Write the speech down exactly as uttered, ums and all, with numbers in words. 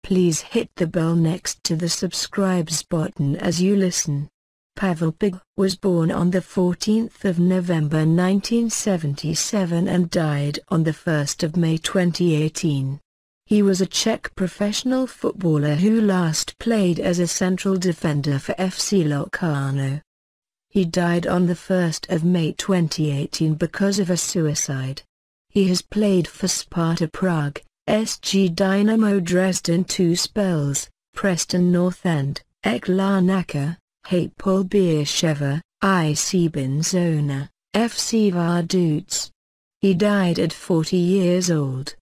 Please hit the bell next to the subscribes button as you listen. Pavel Pig was born on the fourteenth of November nineteen seventy-seven and died on the first of May twenty eighteen. He was a Czech professional footballer who last played as a central defender for F C Locarno. He died on the first of May twenty eighteen because of a suicide. He has played for Sparta Prague, S G Dynamo Dresden two spells, Preston North End, Ek Larnaca, Hapoel Beersheva, I C Barcelona, F C Vaduz. He died at forty years old.